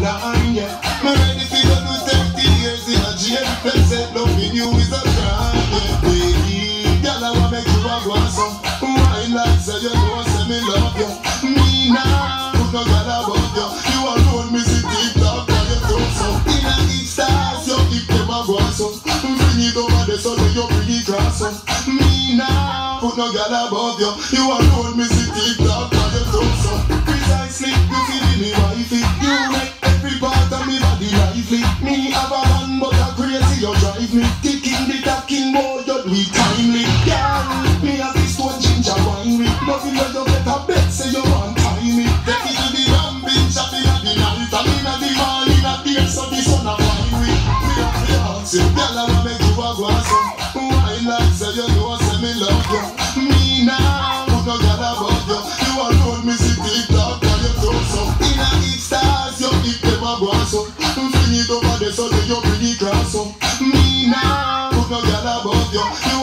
line, yeah. Me ready for you to 30 years in a jail. Them said loving you is a crime, yeah. Baby, girl, I wanna make you a guasso. Why like say you know say me love you. Me now, put no girl above you. You alone me see TikTok on your torso. In a hit stars, you keep them a guasso. Bring it over the sun, you bring it cross up. Me now, put no girl above you. You alone me see TikTok on your torso. Precisely, you feeling me wifey. You make every part of me body lively. Me have a man but a crazy you drive me. Kicking the talking boy, you do it timely. Girl, me have this one ginger wine with. Nothing but you better bet say you want time me. Take it to the rambling shop in the night. And in the morning at the end so the sun a fine with. Me have the answer, girl I wanna make you a guasso. Why like say you know say me love you. Me now, put no girl above you. You alone me see TikTok on your torso. In a hit stars, you keep them a guasso. Fling it over the sun, you bring it cross up. Me now, put no girl above you.